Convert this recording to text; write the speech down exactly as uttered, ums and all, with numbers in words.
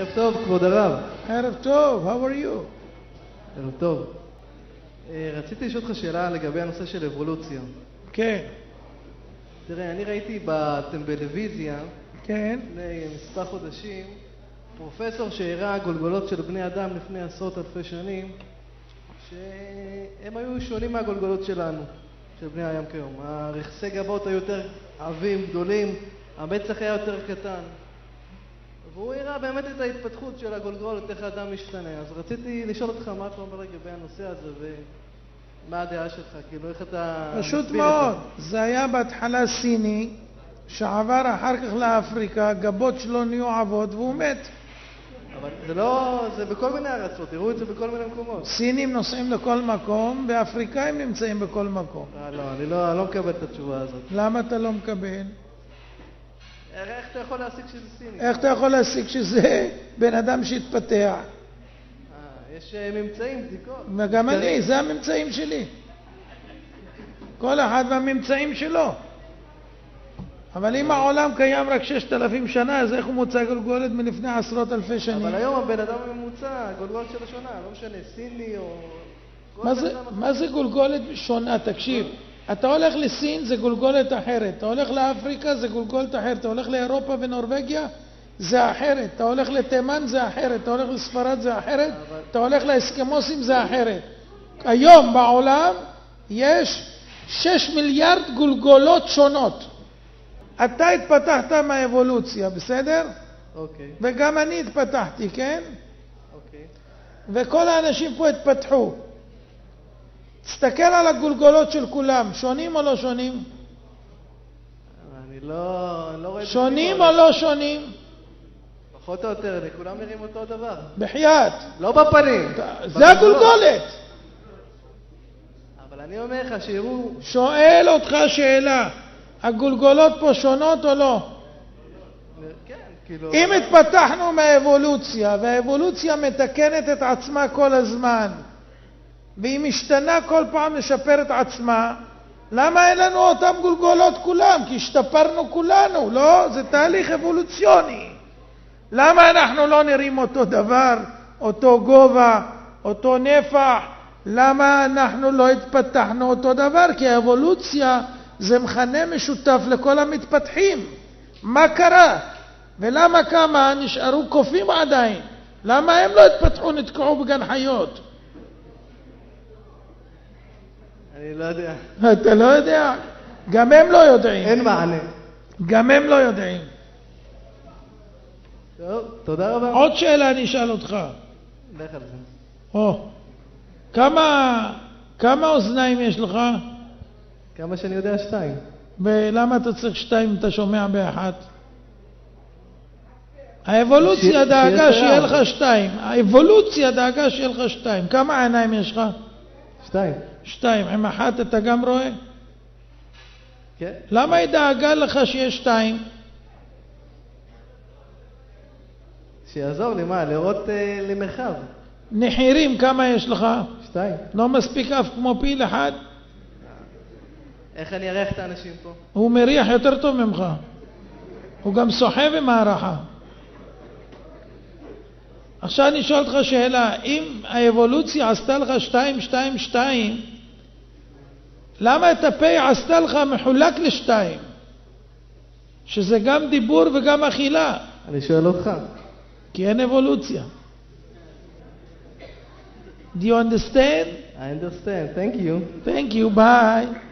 ערב טוב, כבוד הרב. ערב טוב, how are you? ערב טוב. רציתי לשאול אותך שאלה לגבי הנושא של אבולוציה. כן. תראה, אני ראיתי בטלוויזיה, כן. לפני מספר חודשים, פרופסור שהראה גולגולות של בני אדם לפני עשרות אלפי שנים, שהם היו שונים מהגולגולות שלנו, של בני הים כיום. הרכסי גבות היו יותר עבים, גדולים, המצח היה יותר קטן. והוא הראה באמת את ההתפתחות של הגולגולות, איך האדם משתנה. אז רציתי לשאול אותך מה אתה אומר לגבי הנושא הזה ומה הדעה שלך, כאילו איך אתה... פשוט מאוד, זה היה בהתחלה סיני, שעבר אחר כך לאפריקה, הגבות שלו נהיו עבות והוא מת. אבל זה לא, זה בכל מיני ארצות, תראו את זה בכל מיני מקומות. סינים נוסעים לכל מקום, ואפריקאים נמצאים בכל מקום. אה, לא, אני לא, אני לא מקבל את התשובה הזאת. למה אתה לא מקבל? איך אתה יכול להסיק שזה סיני? איך אתה יכול להסיק שזה בן אדם שהתפתח? אה, יש ממצאים, בדיקות. וגם אני, זה הממצאים שלי. כל אחד והממצאים שלו. אבל אם העולם קיים רק ששת אלפים שנה, אז איך הוא מוצא גולגולת מלפני עשרות אלפי שנים? אבל היום הבן אדם ממוצע, גולגולת של השונה, לא משנה, סיני או... מה זה, מה זה גולגולת שונה? תקשיב, אתה הולך לסין זה גולגולת אחרת, אתה הולך לאפריקה זה גולגולת אחרת, אתה הולך לאירופה ונורווגיה זה אחרת, אתה הולך לתימן זה אחרת, אתה הולך לספרד זה אחרת, אתה הולך לאסקימוסים זה אחרת. היום בעולם יש שש מיליארד גולגולות שונות. אתה התפתחת מהאבולוציה, בסדר? אוקיי. וגם אני התפתחתי, כן? אוקיי. וכל האנשים פה התפתחו. תסתכל על הגולגולות של כולם, שונים או לא שונים? אני לא... אני לא רואה... שונים או לא שונים? פחות או יותר, כולם נראים אותו דבר. בחייאת. לא בפנים. זה הגולגולת. אבל אני אומר לך שיראו... שואל אותך שאלה, הגולגולות פה שונות או לא? כן, כאילו... אם התפתחנו מהאבולוציה, והאבולוציה מתקנת את עצמה כל הזמן, והיא משתנה כל פעם לשפר את עצמה, למה אין לנו אותם גולגולות כולם? כי השתפרנו כולנו, לא? זה תהליך אבולוציוני. למה אנחנו לא נראים אותו דבר, אותו גובה, אותו נפח? למה אנחנו לא התפתחנו אותו דבר? כי האבולוציה זה מכנה משותף לכל המתפתחים. מה קרה? ולמה כמה נשארו קופים עדיין? למה הם לא התפתחו, נתקעו בגן חיות? אני לא יודע. אתה לא יודע? גם הם לא יודעים. אין מענה. גם הם לא יודעים. טוב, תודה רבה. עוד שאלה אני אשאל אותך. לך על זה. או, כמה, כמה אוזניים יש לך? כמה שאני יודע, שתיים. ולמה אתה צריך שתיים אם אתה שומע באחת? האבולוציה דאגה שיהיה לך שתיים. האבולוציה דאגה שיהיה לך שתיים. כמה עיניים יש לך? שתיים. שתיים. עם אחת אתה גם רואה? כן. למה היא דאגה לך שיש שתיים? שיעזור לי, מה? לראות אה, למרחב. נחירים, כמה יש לך? שתיים. לא מספיק אף כמו פיל אחד? איך אני אריח את האנשים פה? הוא מריח יותר טוב ממך. הוא גם סוחב עם הערכה. עכשיו אני שואל אותך שאלה, אם האבולוציה עשתה לך שתיים, שתיים, שתיים, למה את הפה עשתה לך מחולק לשתיים? שזה גם דיבור וגם אכילה. אני שואל אותך. כי אין אבולוציה. Do you understand? I understand. Thank you. Thank you. Bye.